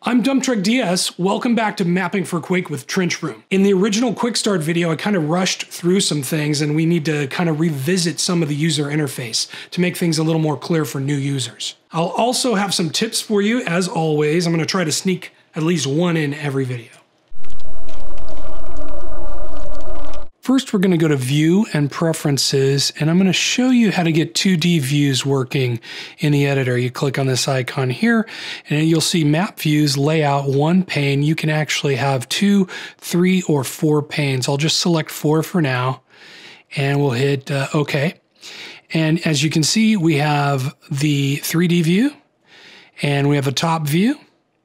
I'm Dumptruck DS. Welcome back to Mapping for Quake with Trench Room. In the original Quick Start video, I kind of rushed through some things and we need to kind of revisit some of the user interface to make things a little more clear for new users. I'll also have some tips for you, as always. I'm going to try to sneak at least one in every video. First, we're going to go to View and Preferences, and I'm going to show you how to get 2D views working in the editor. You click on this icon here, and you'll see Map Views, Layout, one pane. You can actually have 2, 3, or 4 panes. I'll just select 4 for now, and we'll hit OK. And as you can see, we have the 3D view, and we have a top view,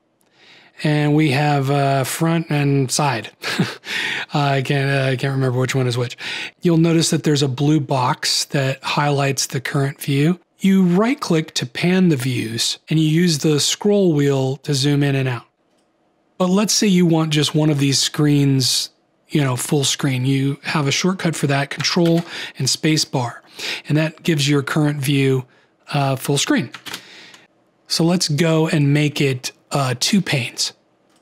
and we have front and side. I can't remember which one is which. You'll notice that there's a blue box that highlights the current view. You right-click to pan the views, and you use the scroll wheel to zoom in and out. But let's say you want just one of these screens, full screen. You have a shortcut for that, Control and Space Bar, and that gives your current view full screen. So let's go and make it 2 panes.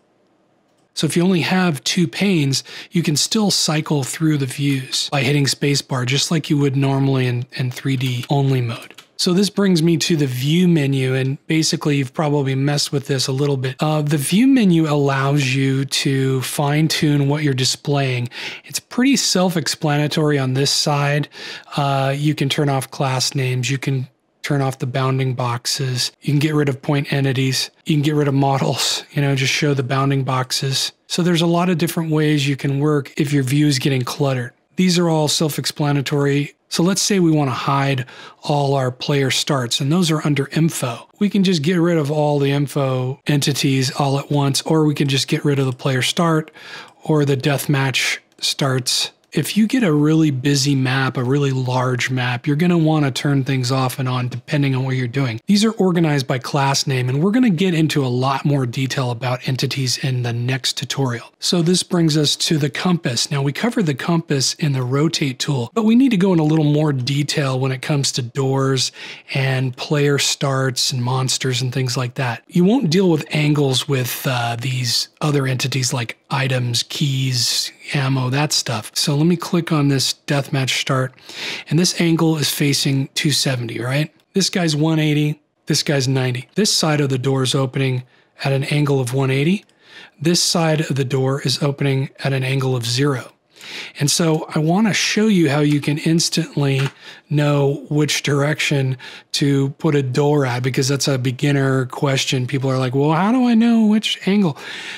So if you only have 2 panes, you can still cycle through the views by hitting spacebar, just like you would normally in 3D only mode. So this brings me to the view menu, and basically you've probably messed with this a little bit. The view menu allows you to fine tune what you're displaying. It's pretty self-explanatory on this side. You can turn off class names. You can turn off the bounding boxes. You can get rid of point entities. You can get rid of models, just show the bounding boxes. So there's a lot of different ways you can work if your view is getting cluttered. These are all self-explanatory. So let's say we want to hide all our player starts, and those are under info. We can just get rid of all the info entities all at once, or we can just get rid of the player start or the deathmatch starts. If you get a really busy map, a really large map, you're going to want to turn things off and on depending on what you're doing. These are organized by class name, and we're going to get into a lot more detail about entities in the next tutorial. So this brings us to the compass. Now we covered the compass in the rotate tool, but we need to go in a little more detail when it comes to doors and player starts and monsters and things like that. You won't deal with angles with these other entities like items, keys, ammo, that stuff. So let me click on this deathmatch start, and this angle is facing 270, right? This guy's 180, this guy's 90. This side of the door is opening at an angle of 180. This side of the door is opening at an angle of 0. And so I want to show you how you can instantly know which direction to put a door at, because that's a beginner question. People are like, well, how do I know which angle?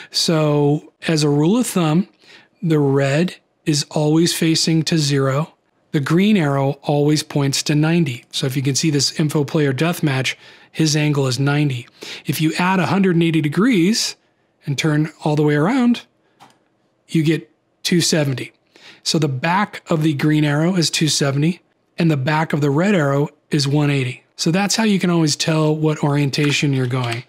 So as a rule of thumb, the red is always facing to 0. The green arrow always points to 90. So if you can see this info player deathmatch, his angle is 90. If you add 180 degrees and turn all the way around, you get 270. So the back of the green arrow is 270 and the back of the red arrow is 180. So that's how you can always tell what orientation you're going.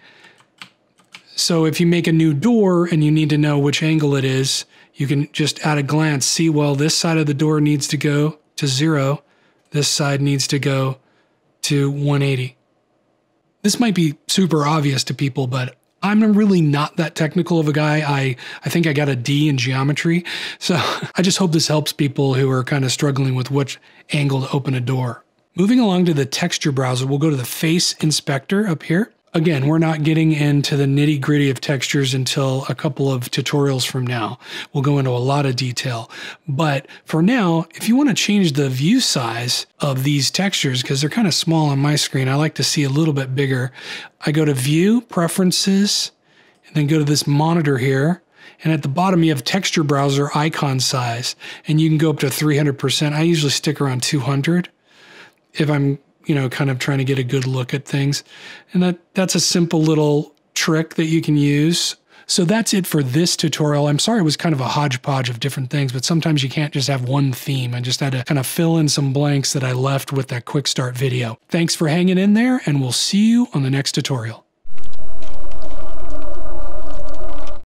So if you make a new door and you need to know which angle it is, you can just at a glance see, well, this side of the door needs to go to 0. This side needs to go to 180. This might be super obvious to people, but I'm really not that technical of a guy. I think I got a D in geometry. So I just hope this helps people who are kind of struggling with which angle to open a door. Moving along to the texture browser, we'll go to the face inspector up here. Again, we're not getting into the nitty-gritty of textures until a couple of tutorials from now. We'll go into a lot of detail. But for now, if you want to change the view size of these textures, because they're kind of small on my screen, I like to see a little bit bigger. I go to View, Preferences, and then go to this monitor here. And at the bottom, you have Texture Browser icon size, and you can go up to 300%. I usually stick around 200 if I'm kind of trying to get a good look at things. And that's a simple little trick that you can use. So that's it for this tutorial. I'm sorry it was kind of a hodgepodge of different things, but sometimes you can't just have one theme. I just had to kind of fill in some blanks that I left with that quick start video. Thanks for hanging in there, and we'll see you on the next tutorial.